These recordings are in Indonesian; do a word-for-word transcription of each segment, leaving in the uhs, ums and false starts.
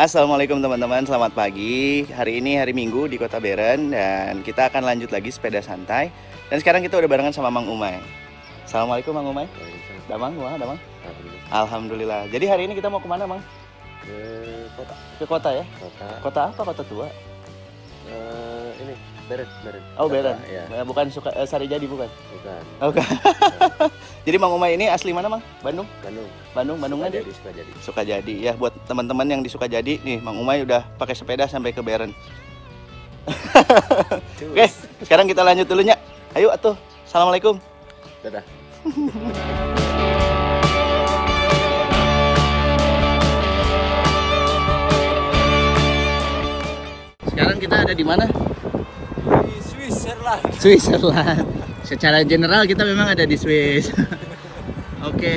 Assalamualaikum teman-teman, selamat pagi. Hari ini hari Minggu di Kota Beren dan kita akan lanjut lagi sepeda santai. Dan sekarang kita udah barengan sama Mang Umay. Assalamualaikum Mang Umay. Damang, wah Damang. Alhamdulillah. Alhamdulillah. Jadi hari ini kita mau kemana Mang? Ke kota. Ke kota ya? Kota. Kota apa? Kota tua? Uh, ini Beren, Beren. Oh Beren. Ya. Bukan suka eh, Sarijadi bukan? Bukan. Oke. Okay. Jadi Mang Umay ini asli mana Mang? Bandung? Bandung. Bandung, Bandungnya Sukajadi, Sukajadi. Sukajadi. Ya buat teman-teman yang di Sukajadi nih, Mang Umay udah pakai sepeda sampai ke Beren. Oke, okay, sekarang kita lanjut dulu nya. Ayo atuh. Assalamualaikum. Dadah. Sekarang kita ada di mana? Di Switzerland. Switzerland. Secara general kita memang ada di Swiss. Oke. Okay.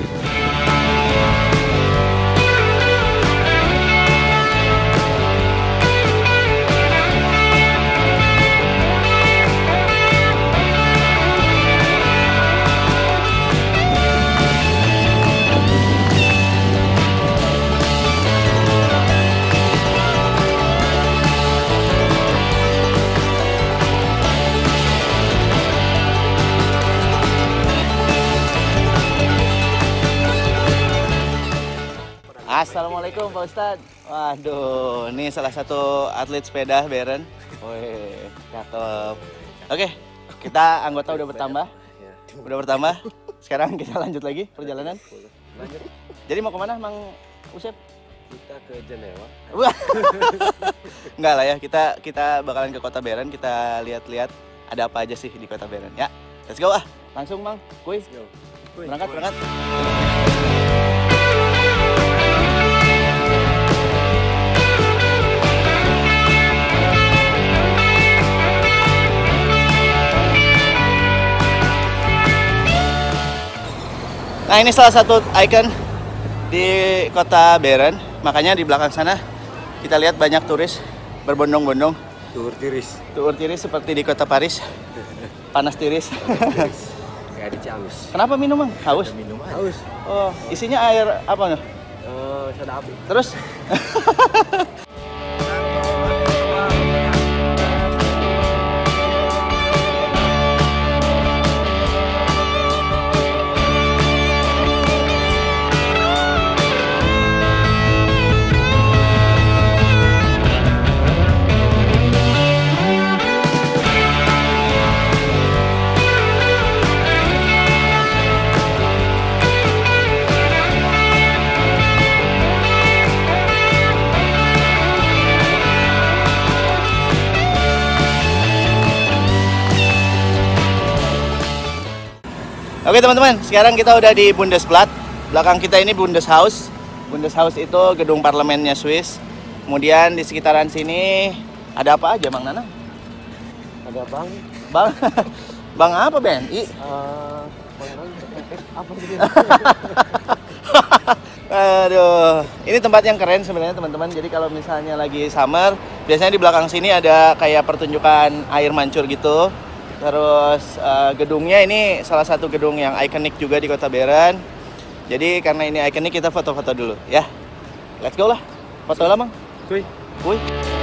Assalamualaikum Pak Ustadz. Waduh, ini salah satu atlet sepeda Beren. Wih, cakep. Oke, kita anggota udah bertambah. Udah bertambah. Sekarang kita lanjut lagi perjalanan. Lanjut. Jadi mau kemana Mang Usep? Kita ke Jenewa. Wah. Enggak lah ya, kita kita bakalan ke Kota Beren, kita lihat-lihat ada apa aja sih di Kota Beren. Ya, let's go ah. Langsung Mang, kuy. Berangkat, berangkat. Nah, ini salah satu ikon di Kota Beren. Makanya di belakang sana kita lihat banyak turis berbondong-bondong. Tuur tiris. Tuur tiris seperti di Kota Paris. Panas tiris. Kayak di Ciamis. Kenapa minum, Mang? Haus? Minum haus. Oh, isinya air apa nih? Uh, soda api. Terus? Oke teman-teman, sekarang kita udah di Bundesblatt. Belakang kita ini Bundeshaus. Bundeshaus itu gedung parlemennya Swiss. Kemudian di sekitaran sini ada apa aja, Bang Nana? Ada bang. Bang, bang apa B N I? Uh, apa sih? Aduh, ini tempat yang keren sebenarnya teman-teman. Jadi kalau misalnya lagi summer, biasanya di belakang sini ada kayak pertunjukan air mancur gitu. Terus uh, gedungnya ini salah satu gedung yang ikonik juga di Kota Beren. Jadi karena ini ikonik kita foto-foto dulu ya. Let's go lah. Foto lah Mang. Kuy. Kuy.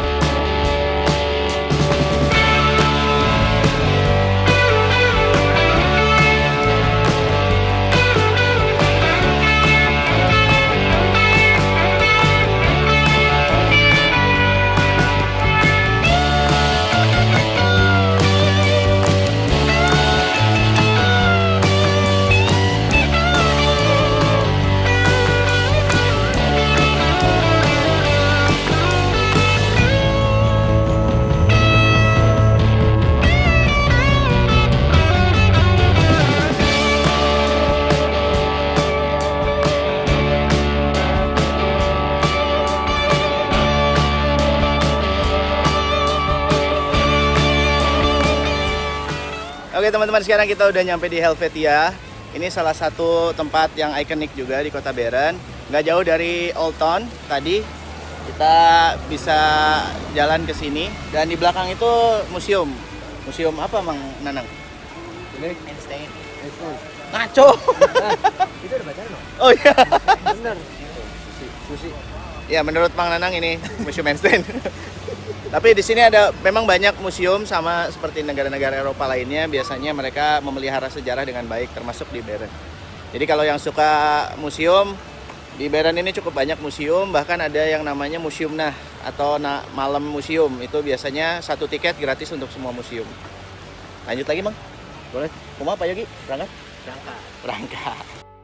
Oke teman-teman, sekarang kita udah nyampe di Helvetia. Ini salah satu tempat yang ikonik juga di Kota Beren. Nggak jauh dari Old Town tadi. Kita bisa jalan ke sini. Dan di belakang itu museum. Museum apa Mang Nanang? Ini Einstein. Einstein. Ngaco. Itu udah baca loh. Oh iya. Bener. Susi. Susi. Ya menurut Mang Nanang ini Museum Einstein. Tapi di sini ada memang banyak museum sama seperti negara-negara Eropa lainnya, biasanya mereka memelihara sejarah dengan baik termasuk di Bern. Jadi kalau yang suka museum, di Bern ini cukup banyak museum, bahkan ada yang namanya museum nah atau na malam museum. Itu biasanya satu tiket gratis untuk semua museum. Lanjut lagi, Mang? Boleh. Kumaha Pak Yogi? Berangkat? Berangkat. Berangkat.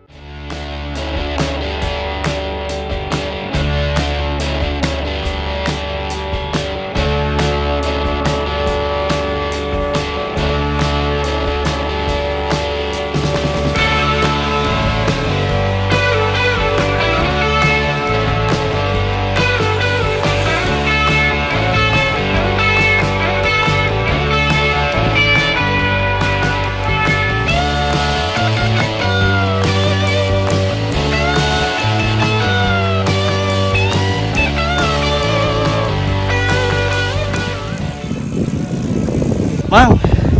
Mang.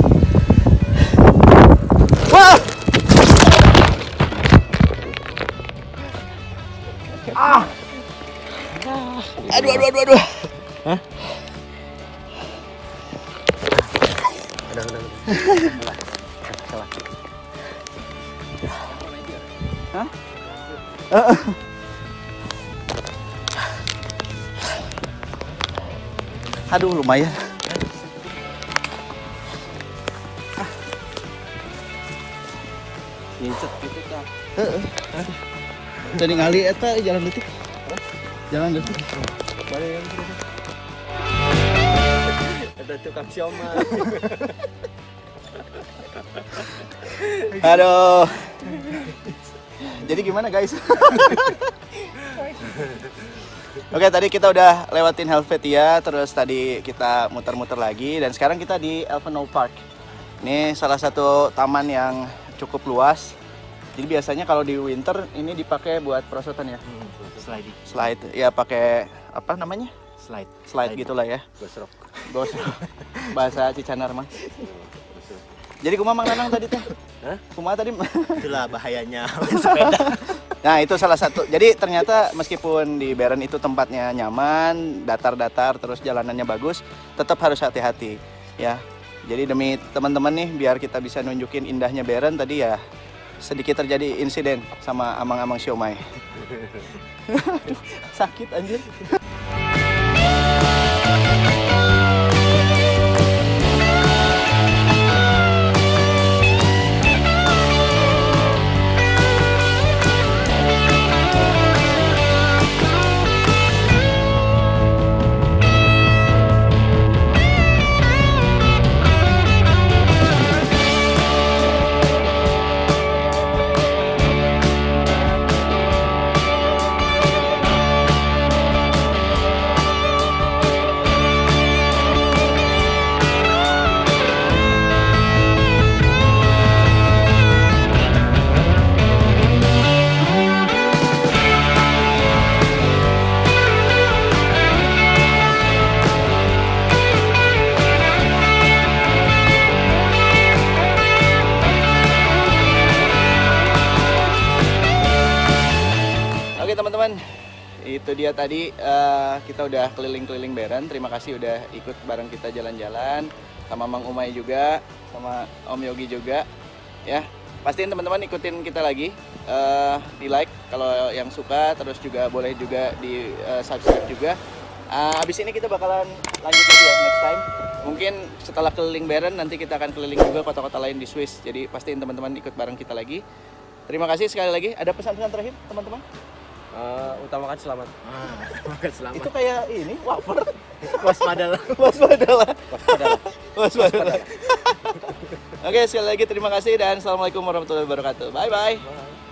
Wah. Ah. Aduh aduh aduh aduh. Hah? Ada ada. Salah. Hah? Heeh. Aduh lumayan. Nyincet gitu dah. Heeh. Jadi ngali eta jalan detik. Jalan detik. Balik yang itu. Ada tukang siomay. Aduh. Jadi gimana guys? Oke, tadi kita udah lewatin Helvetia, terus tadi kita muter-muter lagi, dan sekarang kita di Elvenau Park. Ini salah satu taman yang cukup luas. Jadi biasanya kalau di winter ini dipakai buat perosotan ya. Hmm, slide. Slide, ya pakai apa namanya? Slide. Slide gitulah ya. Gosrok. Gosrok. Bahasa Cicanar mah. Jadi kumaha Mang Nanang tadi teh? Hah? Kumaha tadi? Itulah bahayanya sepeda. Nah itu salah satu. Jadi ternyata meskipun di Bern itu tempatnya nyaman, datar-datar, terus jalanannya bagus, tetap harus hati-hati ya. Jadi demi teman-teman nih, biar kita bisa nunjukin indahnya Bern tadi ya, sedikit terjadi insiden sama amang-amang siomay. Aduh, sakit anjir. Oke teman-teman, itu dia tadi uh, kita udah keliling-keliling Bern. Terima kasih udah ikut bareng kita jalan-jalan, sama Mang Umay juga, sama Om Yogi juga. Ya, pastiin teman-teman ikutin kita lagi, uh, di like kalau yang suka, terus juga boleh juga di uh, subscribe juga. Uh, abis ini kita bakalan lanjut lagi ya next time. Mungkin setelah keliling Bern nanti kita akan keliling juga kota-kota lain di Swiss. Jadi pastiin teman-teman ikut bareng kita lagi. Terima kasih sekali lagi. Ada pesan-pesan terakhir teman-teman? Uh, utamakan selamat. Ah, utamakan selamat. Itu kayak ini wafer. Waspadalah. Waspadalah. Waspadalah. Waspadalah. Oke, sekali lagi terima kasih dan assalamualaikum warahmatullahi wabarakatuh. Bye bye. Bye.